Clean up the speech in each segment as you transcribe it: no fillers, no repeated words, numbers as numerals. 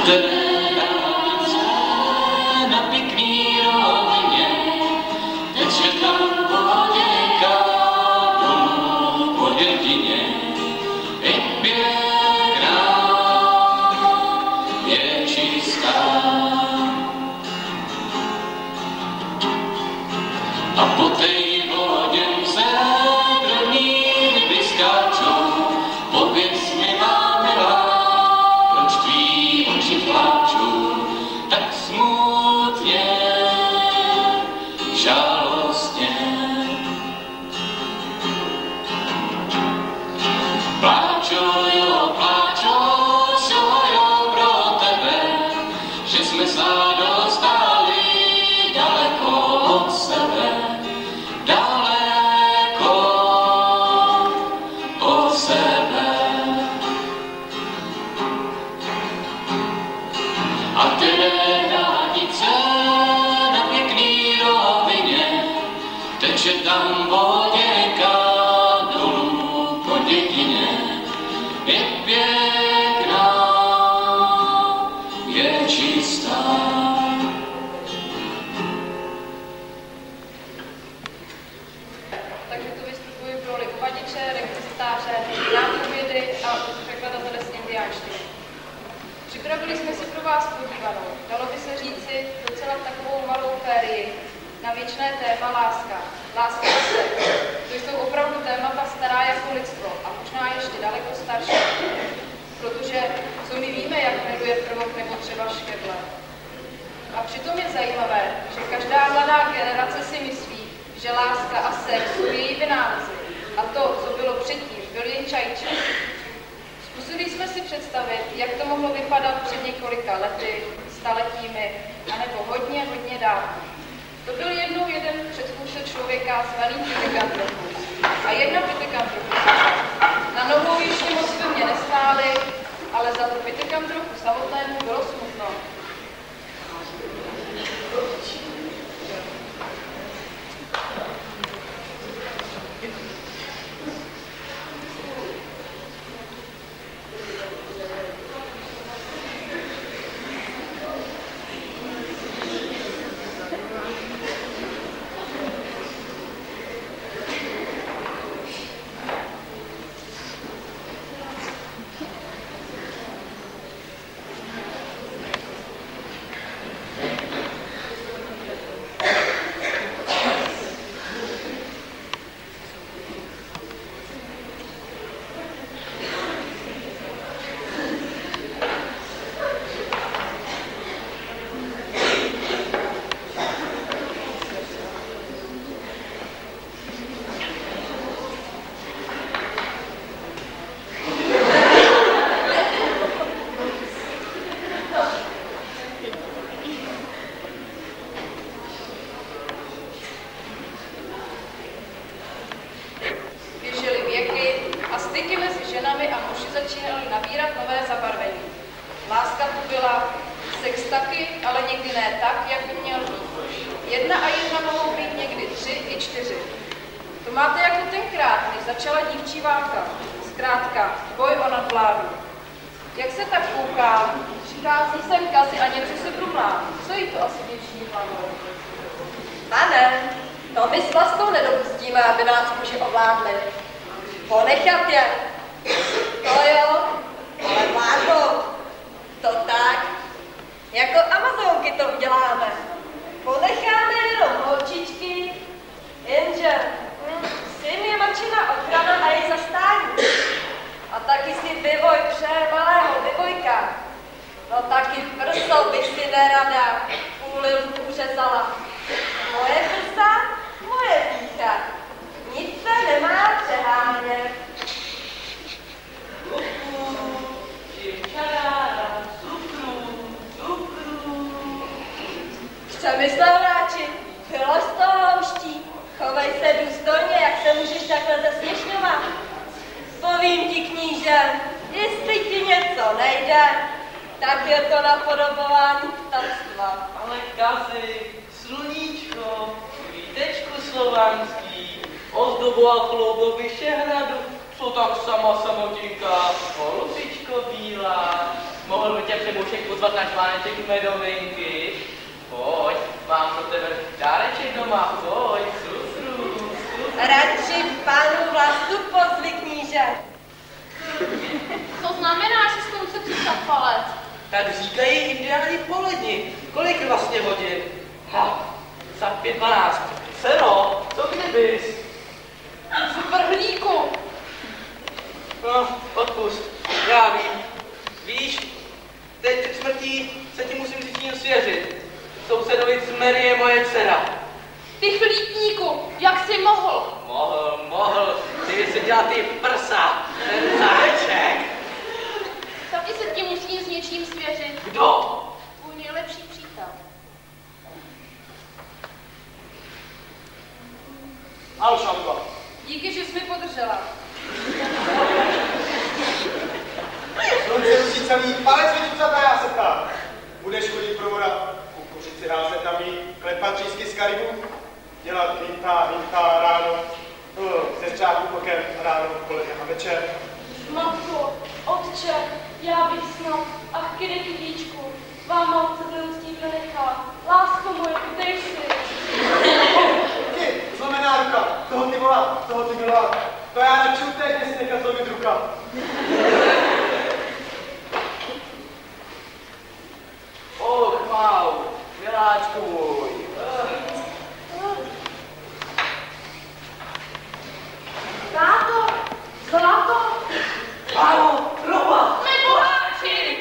Připravili jsme si pro vás podívanou, dalo by se říci, docela takovou malou férii na věčné téma láska. Láska a sex. To jsou opravdu témata stará jako lidstvo a možná ještě daleko starší. Protože co my víme, jak jmenuje prvok nebo třeba škedle. A přitom je zajímavé, že každá mladá generace si myslí, že láska a sex jsou její vynálezy. A to, co bylo předtím, byl jen čajček. Zkusili jsme si představit, jak to mohlo vypadat před několika lety, staletími, anebo hodně, hodně dávno. To byl jednou jeden předchůdce člověka zvaný Pithecanthropus a jedna Pithecanthropus. Na nohou ještě moc mě nestáli, ale za to Pithecanthropu samotnému bylo smutno. Jsou tak sama samotinka, holubičko bílá. Mohl by tě přemoušek pozvat na článeček medovinky? Pojď, mám pro tebe dáreček doma, pojď, susru. Radši panu Vlastu pozvi, kníže. To znamená, že s koncem přestat palec. Tak říkají indiáni poledni. Kolik vlastně hodin? Za 5:12. Sero, co kdybys? Vrhlíku. No, odpust, já vím. Víš, teď před smrtí se ti musím říct svěřit. Sousedovi Mary je moje dcera. Ty chlípníku, jak jsi mohl? Mohl. Ty si dělal ty prsa. Ten zaječek. Taky se ti musím s něčím svěřit. Kdo? Tvůj nejlepší přítel. Alšamba. Díky, že jsi mi podržela. Slunce rusí celý, palec vyčupřatá já se ptám. Budeš chodit pro voda, kukuřici házet na mý, klepat třísky z Karibů, dělat hinta ráno, se střáku bokem ráno, poledne a večer. Matko, otče, já bych snad, ach kydekytíčku, vám matce milostí nenechá. Lásko moje, dej si. Ty, zlomená ruka, toho ty byla. To já neču teď, jestli nechat zlomit ruka. Mau, miláčku můj. Táto, zlato, Ano, Roma. Neboháči!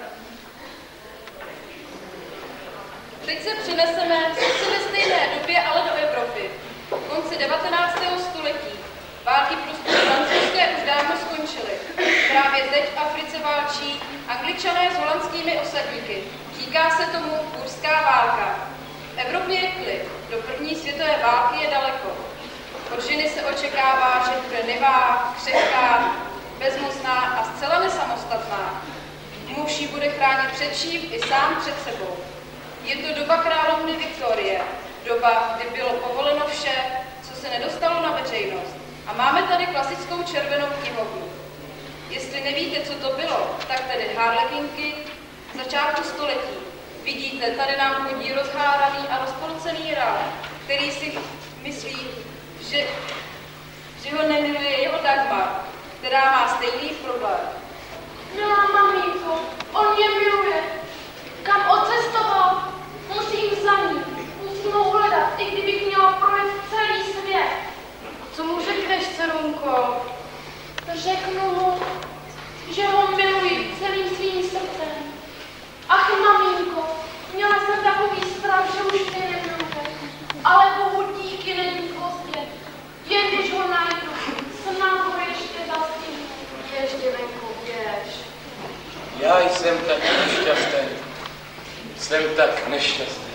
Teď se přineseme sice ve stejné době, ale do Evropy. V konci 19. století. Války prostě francouzské už dávno skončily. Právě teď v Africe válčí Angličané s holandskými osadníky. Říká se tomu burská válka. V Evropě je klid. Do první světové války je daleko. Od ženy se očekává, že bude nevá, křehká, bezmocná a zcela nesamostatná. Muž ji bude chránit před vším i sám před sebou. Je to doba královny Viktorie. Doba, kdy bylo povoleno vše, co se nedostalo na veřejnost. A máme tady klasickou červenou knihovnu. Jestli nevíte, co to bylo, tak tedy harlekinky začátku století. Vidíte, tady nám chodí rozháraný a rozpolcený rád, který si myslí, že ho nemiluje jeho Dagmar, která má stejný problém. milá maminko, on mě miluje. Kam odcestoval? Musím za ním, musím ho hledat, i kdybych měla projet celý svět. Co mu řekneš, dcerunko? Řeknu mu, že ho miluji celým svým srdcem. Ach, maminko, měla jsem takový strach, že už mě nemiluje. Ale Bohu díky, není pozdě. Jen když ho najdu, snad ho ještě zastihnu. Běž, děvenku, běž. Já jsem tak nešťastný. Jsem tak nešťastný.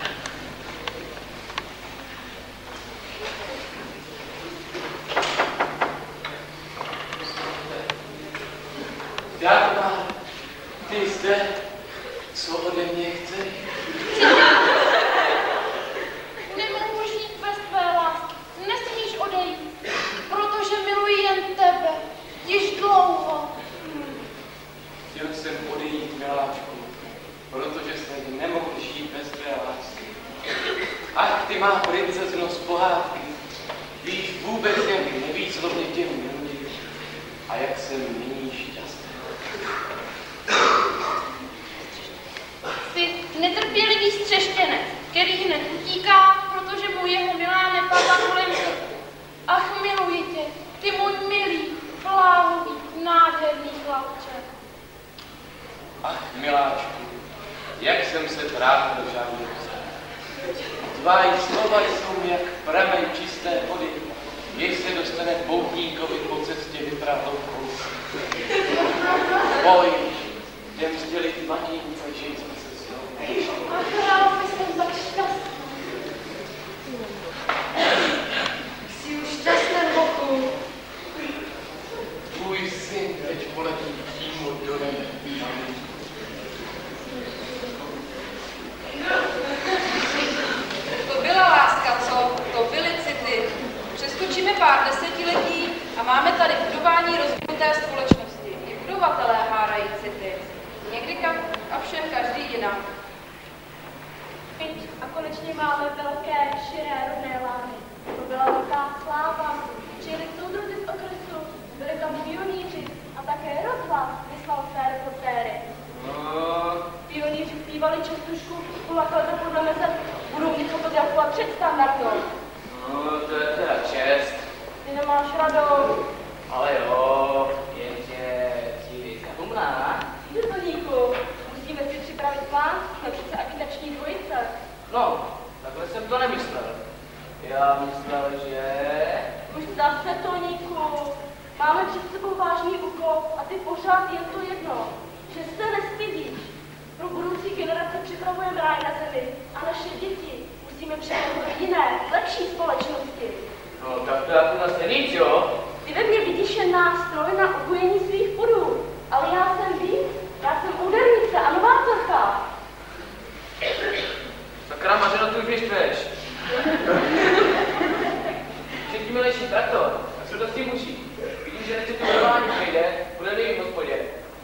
Dagmar, ty zde, co ode mě chceš? Nemohu žít bez tvé lásky, nesmíš odejít, protože miluji jen tebe, již dlouho. Chtěl jsem odejít, miláčku, protože jsem nemohl žít bez tvé lásky. Ach, ty má princezno z pohádky, víš, vůbec jen nevíš, co mě tě miluji a jak jsem nyní šťastný. Jsi netrpělivý střeštěnec, který hned utíká, protože mu jeho milá nepadla kolem krku. Ach, miluji tě, ty můj milý, bláhový, nádherný chlapče. Ach, miláčku, jak jsem se trápil žádnou. Tvá slova jsou jak pramen čisté vody, jež se dostane poutníkovi po cestě vyprahlou kousek. Boj, jdem sdělit manince, že jsme se znovu. Ach, rád jsem tak šťastný. Jsi už šťastný, boku. Tvůj syn teď poletí přímo do nebe. To byla láska, co? To byly city. Přeskočíme pár desetiletí a máme tady budování rozvinuté společnosti. I budovatelé hárají city. Někdy a všem každý jinak. A konečně máme velké, širé rodné lány. To byla velká sláva. Přijeli soudruzi z okresu, byli tam pionýři a také rozhlas vyslal své reportéry. Pionýři zpívali častušku, kulakali to podle meze, budou mít fotografovat před standardou. To je teda čest. Ty nemáš radou. Ale jo, jenže příliš humná. Jde to, Níku. Musíme si připravit plán, jsme přece agitační dvojice. No, takhle jsem to nemyslel. Já myslel, že... Už zase to, Níku. Máme před sebou vážný úkol a ty pořád je to jedno, že se nestydíš. Pro budoucí generace připravujeme ráj na zemi a naše děti musíme připravit do jiné, lepší společnosti. No, tak to jako zase nic, jo? Ty ve mně vidíš jen nástroj na ugojení svých pudů, ale já jsem víc, já jsem údernice a novátorka. Sakra, Mařeno, ty už vyštveš. Všichni milejší traktor, tak se dosti muší. Vidím, že nechci tu normální přijde, bude nejím v hospodě.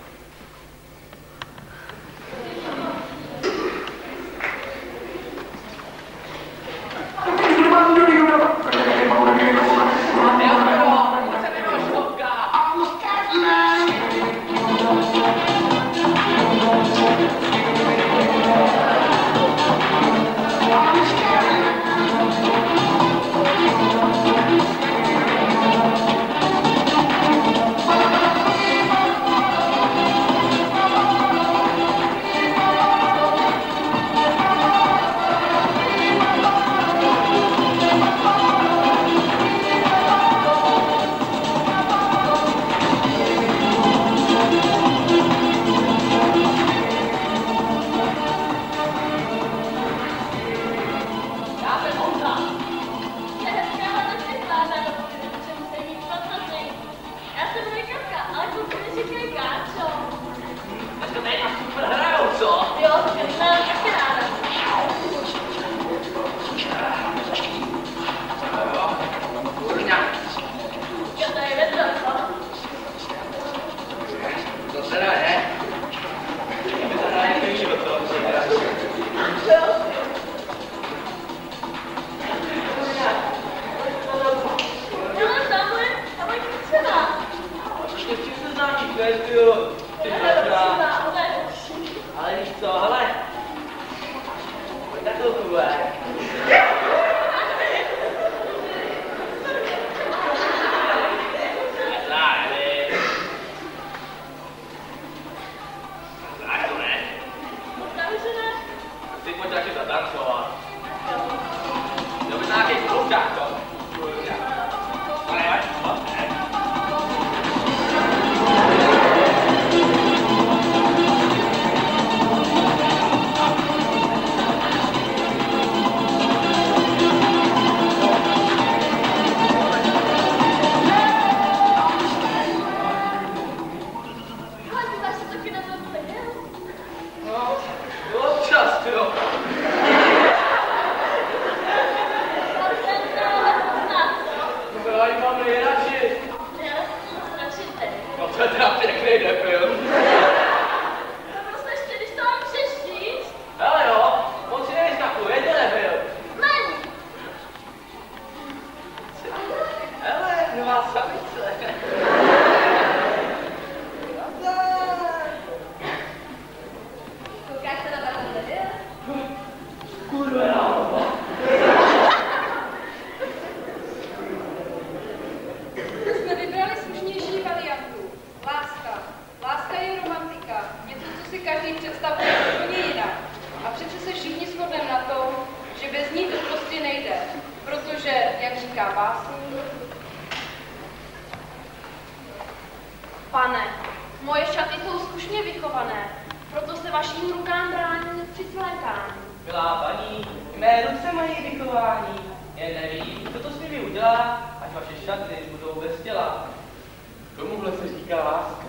Pane, moje šaty jsou zkušně vychované, proto se vaším rukám bráním při svlékání. Milá paní, mé ruce mají vychování. Jen nevím, co to s nimi udělá, až vaše šaty budou bez těla. Tomuhle se říká láska.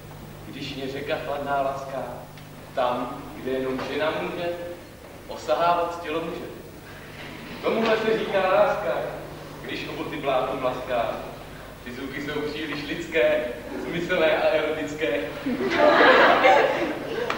Když mě řeka chladná láska, tam, kde jenom žena může osahávat tělo muže. Tomuhle se říká láska, když oboty blátnou mlaská. Ty zvuky jsou příliš lidské, smyslné a erotické.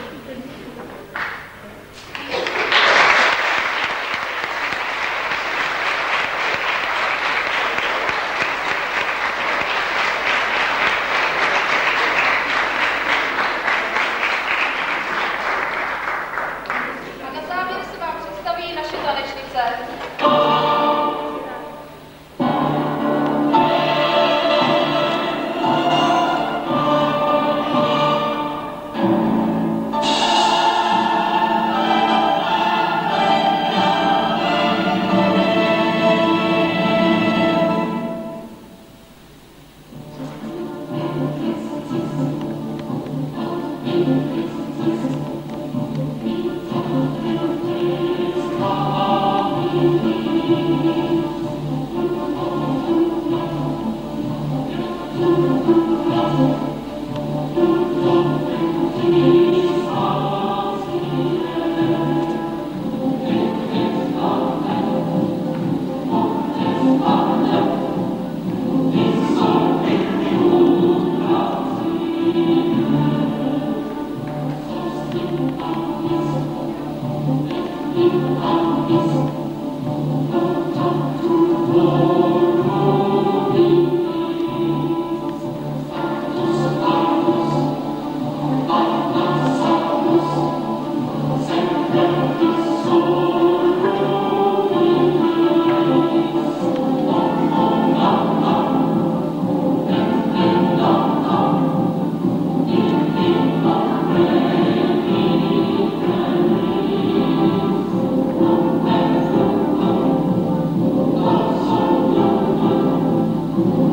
Thank you.